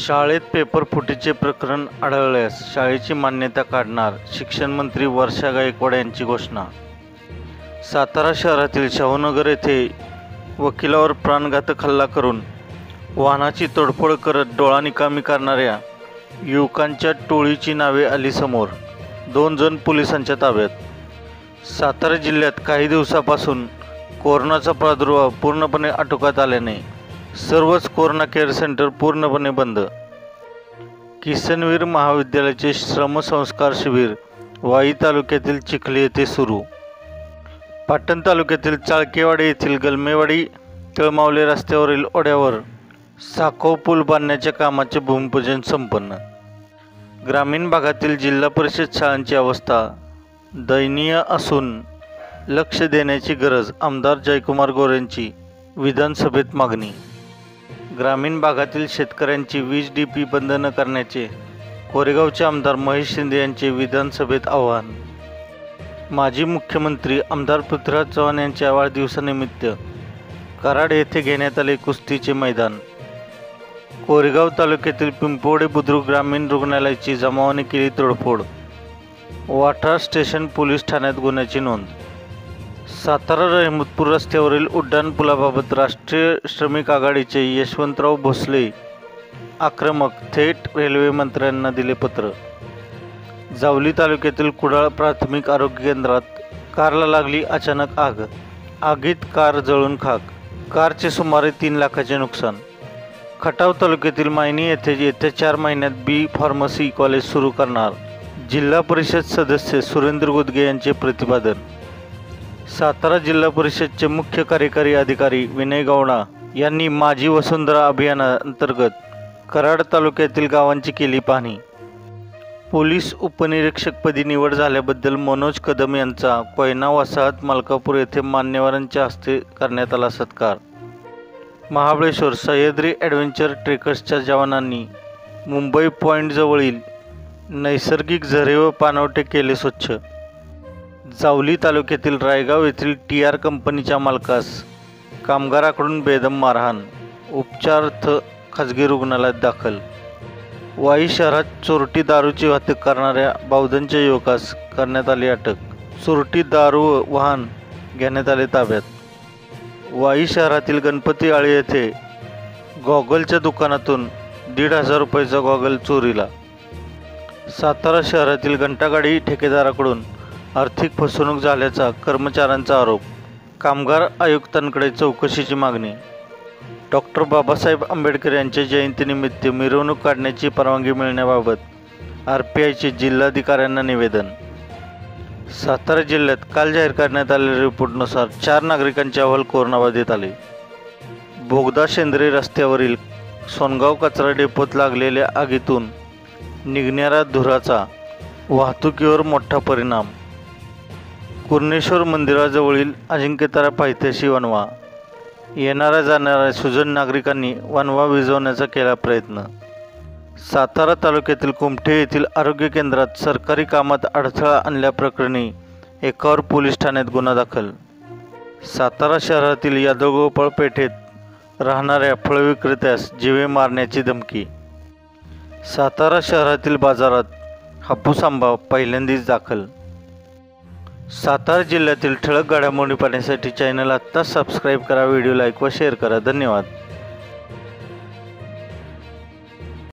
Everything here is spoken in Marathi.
शाळेत पेपर फुटीचे प्रकरण आढळल्यास शाळेची मान्यता काढणार, शिक्षण मंत्री वर्षा गायकवाड यांची घोषणा. सातारा शहरातील शाहूनगर येथे वकिलावर प्राणघातक हल्ला करून वाहनाची तोडफोड करत डोळा निकामी करणाऱ्या युवकांच्या टोळीची नावे आली समोर. 2 जण पोलिसांच्या ताब्यात. सातारा जिल्ह्यात काही दिवसापासून कोरोनाचा प्रादुर्भाव पूर्णपणे आटोक्यात आल्याने सर्वच कोरोना केअर सेंटर पूर्णपणे बंद. किसनवीर महाविद्यालयाचे श्रमसंस्कार शिबिर वाई तालुक्यातील चिखली येथे सुरू. पाटण तालुक्यातील चाळकेवाडी येथील गलमेवाडी तळमावले रस्त्यावरील ओढ्यावर साखव पूल बांधण्याच्या कामाचे भूमिपूजन संपन्न. ग्रामीण भागातील जिल्हा परिषद शाळांची अवस्था दयनीय असून लक्ष देण्याची गरज, आमदार जयकुमार गोरेंची विधानसभेत मागणी. ग्रामीण भागातील शेतकऱ्यांची वीज डीपी बंद न करण्याचे कोरेगावचे आमदार महेश शिंदे यांचे विधानसभेत आवाहन. माजी मुख्यमंत्री आमदार पृथ्वीराज चव्हाण यांच्या वाढदिवसानिमित्त कराड येथे घेण्यात आले कुस्तीचे मैदान. कोरेगाव तालुक्यातील पिंपोडे बुद्रुक ग्रामीण रुग्णालयाची जमावाने केली तोडफोड. वाठार स्टेशन पोलीस ठाण्यात गुन्ह्याची नोंद. सातारा रहमतपूर रस्त्यावरील उड्डाणपुलाबाबत राष्ट्रीय श्रमिक आघाडीचे यशवंतराव भोसले आक्रमक, थेट रेल्वे मंत्र्यांना दिले पत्र. जावली तालुक्यातील कुडाळ प्राथमिक आरोग्य केंद्रात कारला लागली अचानक आग. आगीत कार जळून खाक. कारचे सुमारे 3 लाखाचे नुकसान. खटाव तालुक्यातील मायनी येथे येत्या 4 महिन्यात बी फार्मसी कॉलेज सुरू करणार, जिल्हा परिषद सदस्य सुरेंद्र गुदगे यांचे प्रतिपादन. सातारा जिल्हा परिषदचे मुख्य कार्यकारी अधिकारी विनय गौडा यांनी माझी वसुंधरा अभियानांतर्गत कराड तालुक्यातील गावांची केली पाहणी. पोलीस उपनिरीक्षकपदी निवड झाल्याबद्दल मनोज कदम यांचा कोयना वसाहत मलकापूर येथे मान्यवरांच्या हस्ते करण्यात आला सत्कार. महाबळेश्वर सह्याद्री ॲडव्हेंचर ट्रेकर्सच्या जवानांनी मुंबई पॉईंटजवळील नैसर्गिक झरे व पाणवठे केले स्वच्छ. जावली तालुक्यातील रायगाव येथील TR कंपनीच्या मालकास कामगाराकडून बेदम मारहाण, उपचारार्थ खाजगी रुग्णालयात दाखल. वाई शहरात चोरटी दारूची वाहतूक करणाऱ्या बौद्धंच्या युवकास करण्यात आली अटक. चोरटी दारू वाहन घेण्यात आले ताब्यात. वाई शहरातील गणपती आळी येथे गॉगलच्या दुकानातून 1,500 रुपयाचा गॉगल चोरीला. सातारा शहरातील घंटागाडी ठेकेदाराकडून आर्थिक फसवणूक झाल्याचा कर्मचाऱ्यांचा आरोप. कामगार आयुक्तांकडे चौकशीची मागणी. डॉक्टर बाबासाहेब आंबेडकर यांच्या जयंतीनिमित्त मिरवणूक काढण्याची परवानगी मिळण्याबाबत RPIचे जिल्हाधिकाऱ्यांना निवेदन. सातारा जिल्ह्यात काल जाहीर करण्यात आलेल्या रिपोर्टनुसार 4 नागरिकांचे अहवाल कोरोनाबाधित आले. बोगदा शेंद्रे रस्त्यावरील सोनगाव कचरा डेपोत लागलेल्या आगीतून निघणाऱ्या धुराचा वाहतुकीवर मोठा परिणाम. कुर्णेश्वर मंदिराजवळील अजिंक्यतारा पायथ्याशी वणवा. येणाऱ्या जाणाऱ्या सुजन नागरिकांनी वणवा विझवण्याचा केला प्रयत्न. सातारा तालुक्यातील कुमठे येथील आरोग्य केंद्रात सरकारी कामात अडथळा आणल्याप्रकरणी एकावर पोलीस ठाण्यात गुन्हा दाखल. सातारा शहरातील यादवगोपाळ पेठेत राहणाऱ्या फळविक्रेत्यास जीवे मारण्याची धमकी. सातारा शहरातील बाजारात हापूस आंबा पहिल्यांदाच दाखल. सातारा जिल्ह्यातील ठळक घडामोडी पाहण्यासाठी चॅनल आत्ताच सबस्क्राईब करा, व्हिडिओ लाईक व शेअर करा. धन्यवाद.